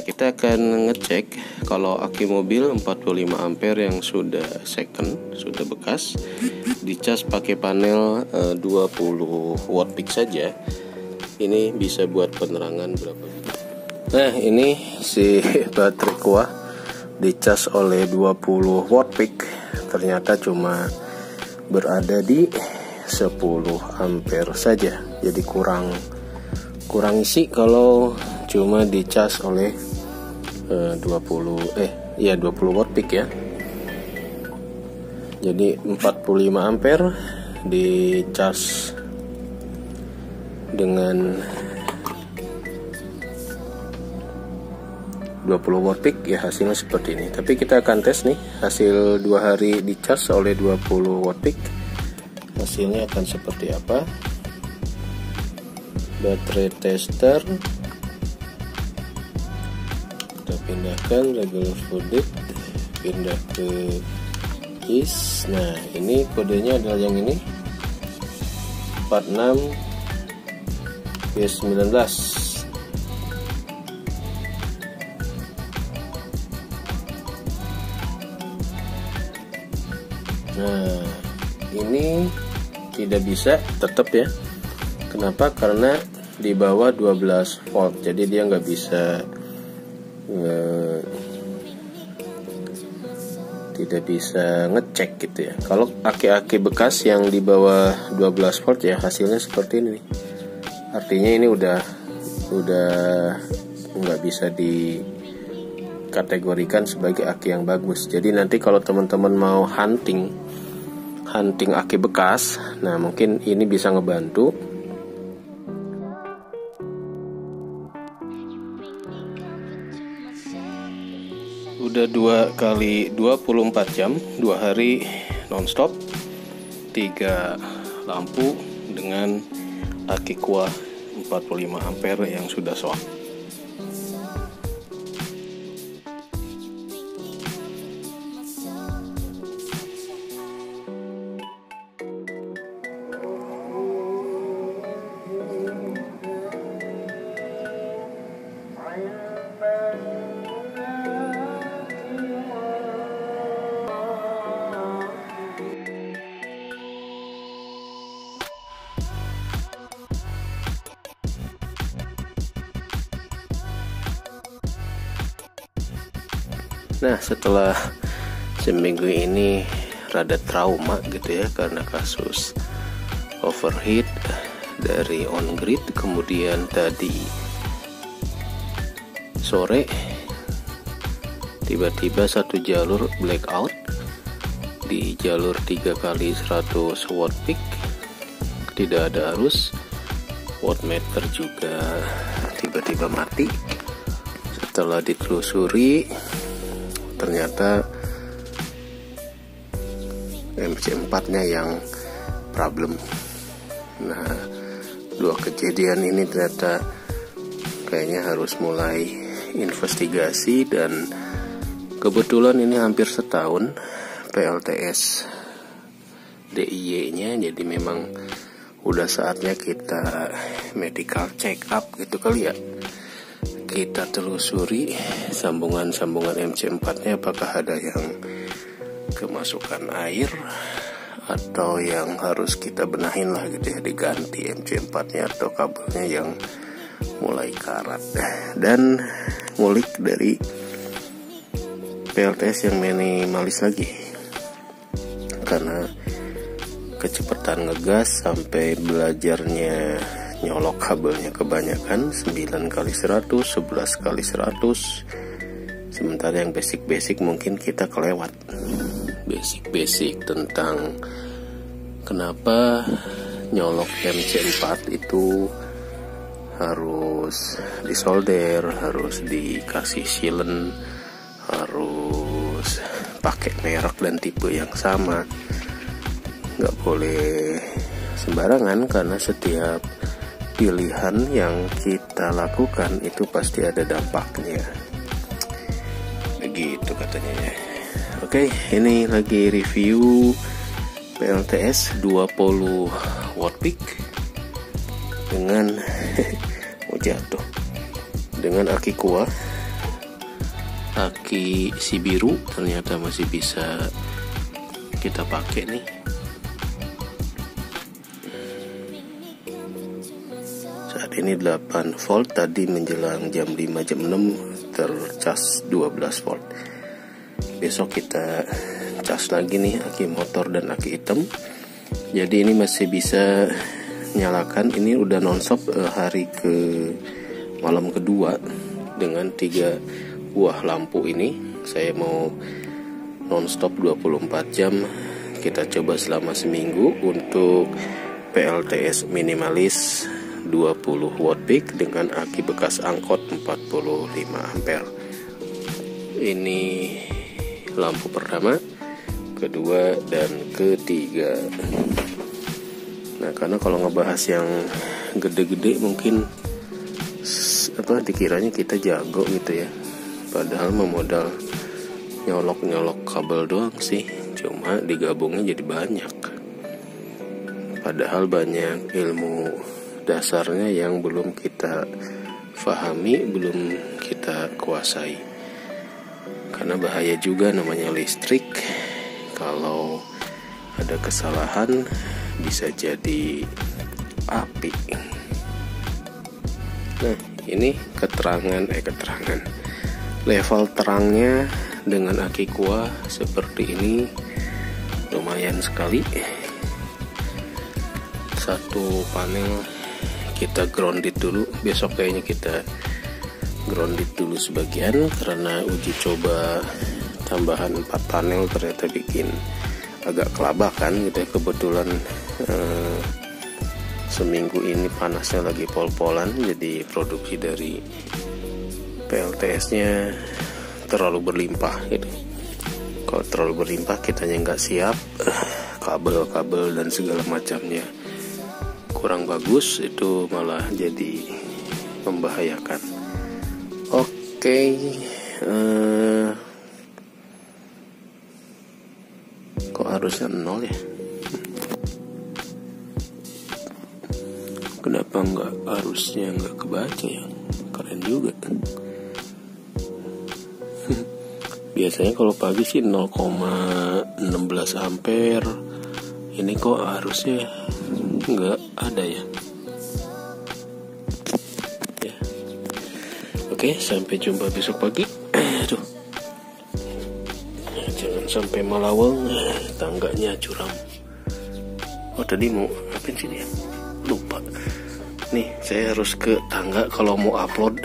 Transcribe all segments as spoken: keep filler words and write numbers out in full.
kita akan ngecek kalau aki mobil empat puluh lima ampere yang sudah second, sudah bekas, dicas pakai panel uh, dua puluh watt peak saja. Ini bisa buat penerangan berapa? Nah, ini si baterai kuah dicas oleh dua puluh watt peak, ternyata cuma berada di sepuluh ampere saja. Jadi kurang kurang isi kalau cuma dicas oleh uh, dua puluh eh ya dua puluh watt peak ya. Jadi empat puluh lima ampere dicas dengan dua puluh watt peak ya, hasilnya seperti ini. Tapi kita akan tes nih hasil dua hari dicas oleh dua puluh watt peak, hasilnya akan seperti apa. Baterai tester kita pindahkan, regular flooded pindah ke is. Nah, ini kodenya adalah yang ini empat enam B sembilan belas. Nah, ini tidak bisa tetap ya. Kenapa? Karena di bawah dua belas volt, jadi dia nggak bisa nge, tidak bisa ngecek gitu ya. Kalau aki-aki bekas yang di bawah dua belas volt ya hasilnya seperti ini. Artinya ini udah udah nggak bisa dikategorikan sebagai aki yang bagus. Jadi nanti kalau teman-teman mau hunting hunting aki bekas, nah mungkin ini bisa ngebantu. Udah dua kali dua puluh empat jam, dua hari nonstop, tiga lampu dengan aki kuah empat puluh lima ampere yang sudah soak. Nah, setelah seminggu ini rada trauma gitu ya, karena kasus overheat dari on grid. Kemudian tadi sore tiba-tiba satu jalur blackout di jalur tiga kali seratus watt peak, tidak ada arus. Wattmeter juga tiba-tiba mati. Setelah ditelusuri, ternyata M C empat nya yang problem. Nah, dua kejadian ini ternyata kayaknya harus mulai investigasi, dan kebetulan ini hampir setahun P L T S D I Y nya, jadi memang udah saatnya kita medical check up gitu kali ya. Kita telusuri sambungan-sambungan M C empat nya, apakah ada yang kemasukan air atau yang harus kita benahin lah gitu ya, diganti M C empat nya atau kabelnya yang mulai karat. Dan ngulik dari P L T S yang minimalis lagi, karena kecepatan ngegas sampai belajarnya nyolok kabelnya kebanyakan, sembilan kali seratus, sebelas kali seratus. Sementara yang basic-basic mungkin kita kelewat. Basic-basic tentang kenapa nyolok M C empat itu harus disolder, harus dikasih sealant, harus pakai merek dan tipe yang sama. Nggak boleh sembarangan, karena setiap pilihan yang kita lakukan itu pasti ada dampaknya. Begitu katanya ya. Oke, ini lagi review P L T S dua puluh watt peak dengan mau jatuh dengan aki kuah aki si biru ternyata masih bisa kita pakai nih. Saat ini delapan volt, tadi menjelang jam lima jam enam tercas dua belas volt. Besok kita cas lagi nih aki motor dan aki hitam. Jadi ini masih bisa nyalakan. Ini udah nonstop uh, hari ke malam kedua dengan tiga buah lampu ini. Saya mau nonstop dua puluh empat jam. Kita coba selama seminggu untuk P L T S minimalis dua puluh watt peak dengan aki bekas angkot empat puluh lima ampere. Ini lampu pertama, kedua, dan ketiga. Nah, karena kalau ngebahas yang gede-gede mungkin apa dikiranya kita jago gitu ya. Padahal memodal nyolok-nyolok kabel doang sih. Cuma digabungnya jadi banyak. Padahal banyak ilmu dasarnya yang belum kita pahami, belum kita kuasai. Karena bahaya juga namanya listrik. Kalau ada kesalahan bisa jadi api. Nah, ini keterangan eh keterangan level terangnya dengan aki kuah seperti ini lumayan sekali. Satu panel kita grounded dulu. Besok kayaknya kita grounded dulu sebagian karena uji coba tambahan empat panel ternyata bikin agak kelabakan gitu ya. Kebetulan eh, seminggu ini panasnya lagi pol-polan, jadi produksi dari P L T S-nya terlalu berlimpah gitu. Kalau terlalu berlimpah kitanya nggak siap, kabel-kabel dan segala macamnya kurang bagus, itu malah jadi membahayakan. Oke, okay, uh, kok harusnya nol ya? Kenapa nggak harusnya nggak kebaca ya? Keren juga. Biasanya kalau pagi sih nol koma satu enam ampere. Ini kok harusnya nggak ada ya? Ya. Oke, sampai jumpa besok pagi. Aduh. Jangan sampai melawang, tangganya curam. Oh, tadi mau apa sih dia? Lupa. Nih, saya harus ke tangga kalau mau upload.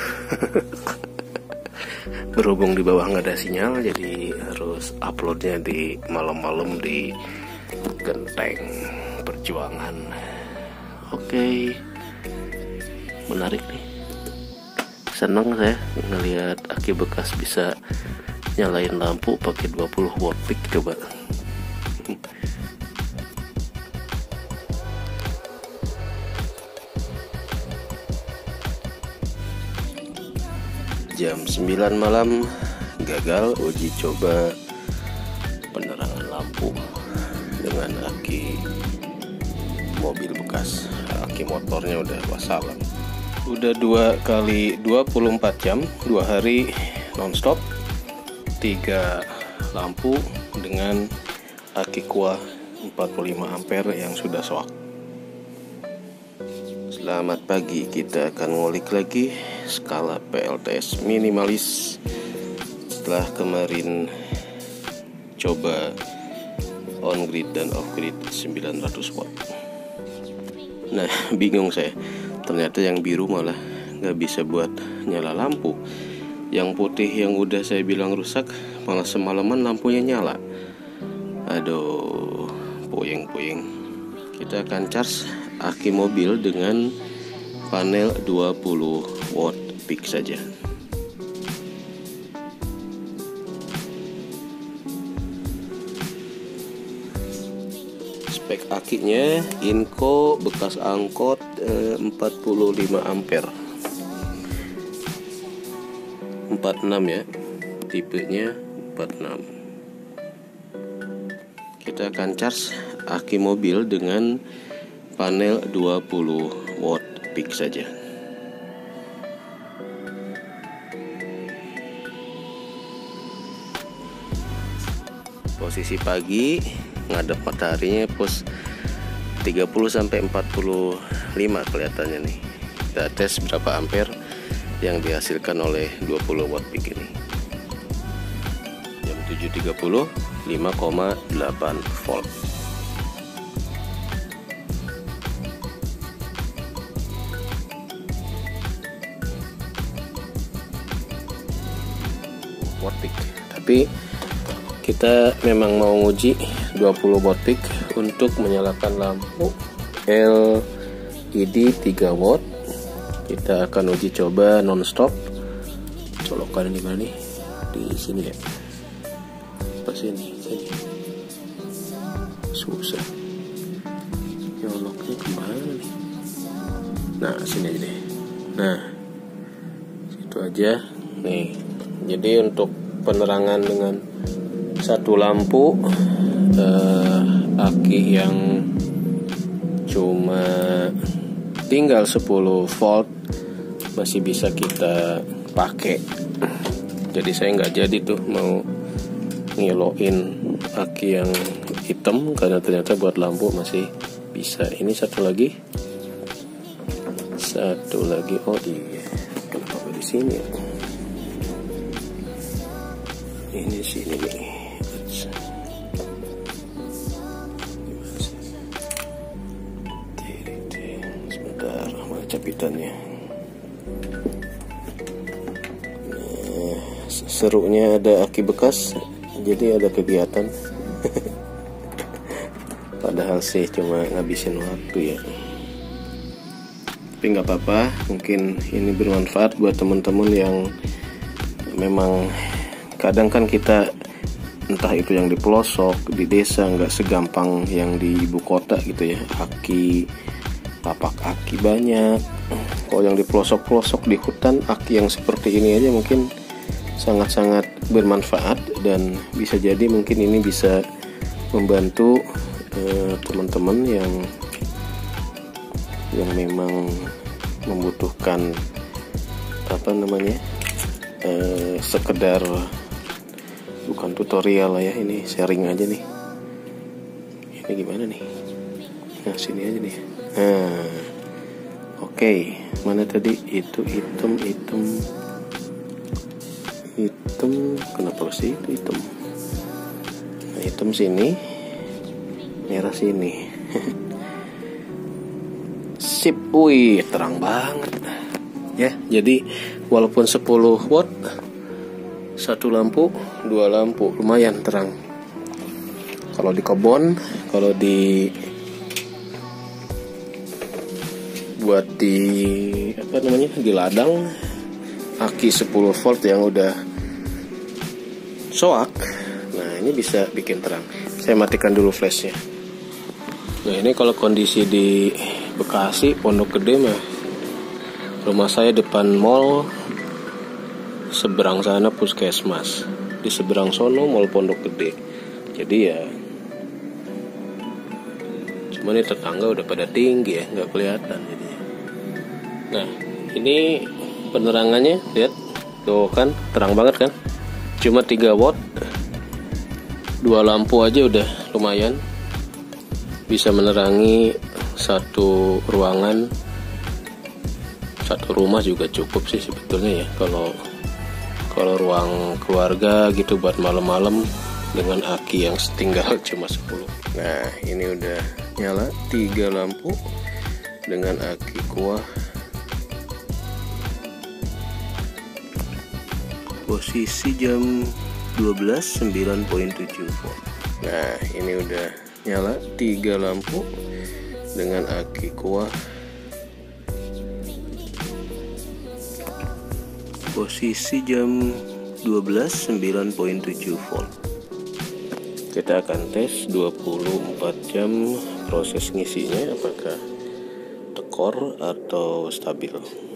Berhubung di bawah nggak ada sinyal, jadi harus uploadnya di malam-malam di Genteng Perjuangan. Oke, menarik nih. Seneng saya ngelihat aki bekas bisa nyalain lampu pakai dua puluh watt peak. Coba. Jam sembilan malam gagal uji coba penerangan lampu dengan aki mobil bekas. Aki motornya udah wassalam. Udah dua kali dua puluh empat jam, dua hari nonstop, tiga lampu dengan aki kuah empat puluh lima ampere yang sudah soak. Selamat pagi, kita akan ngulik lagi skala P L T S minimalis setelah kemarin coba on grid dan off grid sembilan ratus watt. Nah, bingung saya, ternyata yang biru malah nggak bisa buat nyala lampu. Yang putih yang udah saya bilang rusak malah semalaman lampunya nyala. Aduh, puyeng-puyeng. Kita akan charge aki mobil dengan panel dua puluh watt peak saja. Spek akinya Inco bekas angkot eh, empat puluh lima ampere, empat puluh enam ya, tipenya empat puluh enam. Kita akan charge aki mobil dengan panel dua puluh watt peak saja. posisi pagi, ngadep mataharinya pos tiga puluh sampai empat puluh lima kelihatannya nih. Kita tes berapa ampere yang dihasilkan oleh dua puluh watt peak ini. Jam tujuh tiga puluh, lima koma delapan volt. Watt peak. Tapi kita memang mau uji dua puluh watt peak untuk menyalakan lampu L E D tiga watt. Kita akan uji coba non-stop. Colokan di mana nih? Di sini ya. Pas sini, sini. Susah. Nyoloknya kemana nih? Nah, sini aja deh. Nah, situ aja. Nih. Jadi untuk penerangan dengan satu lampu eh, aki yang cuma tinggal sepuluh volt masih bisa kita pakai. Jadi saya nggak jadi tuh mau ngeloin aki yang hitam karena ternyata buat lampu masih bisa. Ini satu lagi, satu lagi. Oh iya, kenapa di sini ya? Ini sini nih. Sebentar, mana capitannya? Nah, serunya ada aki bekas, jadi ada kegiatan. Padahal sih cuma ngabisin waktu ya. Tapi nggak apa-apa, mungkin ini bermanfaat buat teman-teman yang memang kadang kan kita entah itu yang di pelosok, di desa nggak segampang yang di ibu kota gitu ya. Aki, tapak aki banyak. Kalau yang di pelosok-pelosok di hutan, aki yang seperti ini aja mungkin sangat-sangat bermanfaat dan bisa jadi mungkin ini bisa membantu eh, teman-teman yang yang memang membutuhkan apa namanya eh, sekedar bukan tutorial lah ya, ini sharing aja nih. Ini gimana nih? Nah sini aja nih. Nah, oke, okay. Mana tadi itu hitam hitam hitam kenapa sih itu hitam? Nah, hitam sini, merah sini. Sip, wih terang banget ya. Jadi walaupun sepuluh watt satu lampu, dua lampu lumayan terang. Kalau di kebun, kalau di buat di apa namanya di ladang, aki sepuluh volt yang udah soak, nah ini bisa bikin terang. Saya matikan dulu flashnya. Nah ini kalau kondisi di Bekasi, Pondok Gede mah, rumah saya depan mall, seberang sana puskesmas, di seberang sono mall Pondok Gede. Jadi ya cuman ini tetangga udah pada tinggi ya, nggak kelihatan jadinya. Nah ini penerangannya, lihat tuh kan terang banget kan, cuma tiga watt, dua lampu aja udah lumayan bisa menerangi satu ruangan, satu rumah juga cukup sih sebetulnya ya. Kalau kalau ruang keluarga gitu buat malam-malam dengan aki yang tinggal cuma sepuluh. Nah ini udah nyala tiga lampu dengan aki kuah. Posisi jam dua belas sembilan koma tujuh volt. Nah ini udah nyala tiga lampu dengan aki kuah. Posisi jam dua belas sembilan koma tujuh volt. Kita akan tes dua puluh empat jam proses ngisinya apakah tekor atau stabil.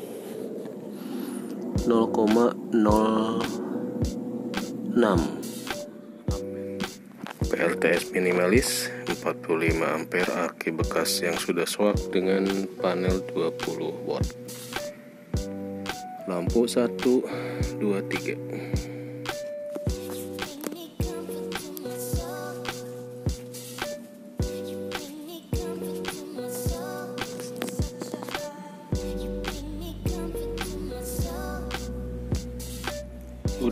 nol koma nol enam P L T S minimalis, empat puluh lima ampere, aki bekas yang sudah swak dengan panel dua puluh watt. Lampu satu, dua, tiga.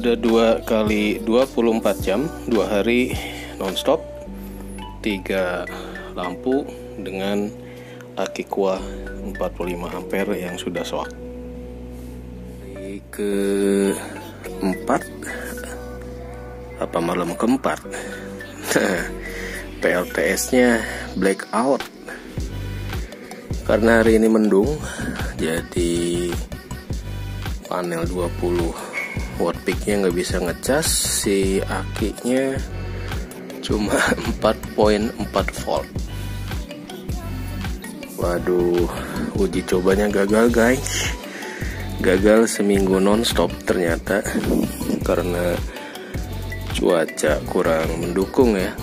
Udah dua kali dua puluh empat jam, dua hari nonstop, tiga lampu dengan aki kuah empat puluh lima ampere yang sudah soak. Hari keempat apa malam keempat, P L T S-nya blackout karena hari ini mendung, jadi panel dua puluh watt peak-nya nggak bisa ngecas, si akinya cuma empat koma empat volt. Waduh, uji cobanya gagal guys, gagal seminggu nonstop ternyata karena cuaca kurang mendukung ya.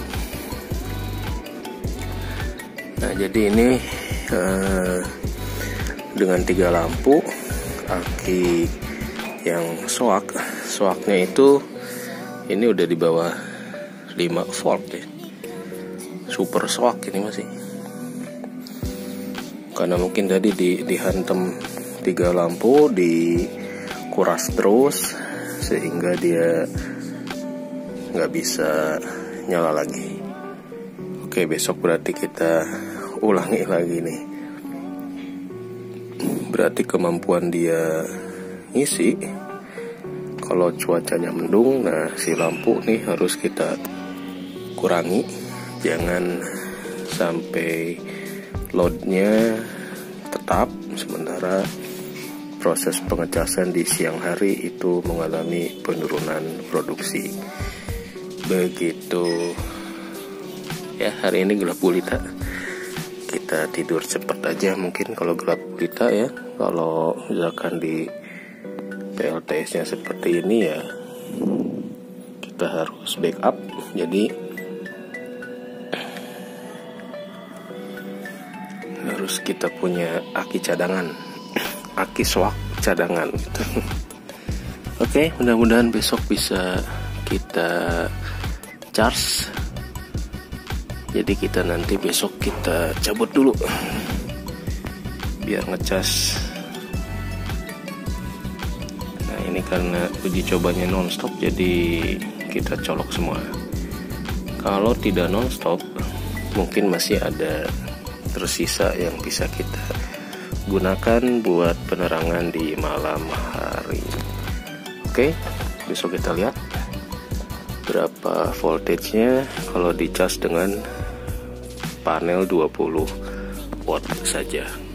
Nah jadi ini eh, dengan tiga lampu, aki yang soak, soaknya itu ini udah di bawah lima volt ya, super soak ini masih, karena mungkin tadi di, dihantam tiga lampu, dikuras terus sehingga dia nggak bisa nyala lagi. Oke, besok berarti kita ulangi lagi nih, berarti kemampuan dia ngisi kalau cuacanya mendung. Nah si lampu nih harus kita kurangi, jangan sampai loadnya tetap, sementara proses pengecasan di siang hari itu mengalami penurunan produksi. Begitu ya, hari ini gelap gulita, kita tidur cepat aja mungkin kalau gelap gulita ya. Kalau misalkan di P L T S-nya seperti ini ya, kita harus backup. Jadi harus kita punya aki cadangan, aki soak cadangan gitu. Oke, mudah-mudahan besok bisa kita charge. Jadi kita nanti besok kita cabut dulu biar ngecas. Nah ini karena uji cobanya nonstop, jadi kita colok semua. Kalau tidak nonstop, mungkin masih ada tersisa yang bisa kita gunakan buat penerangan di malam hari. Oke, besok kita lihat berapa voltage-nya kalau dicas dengan panel dua puluh watt saja.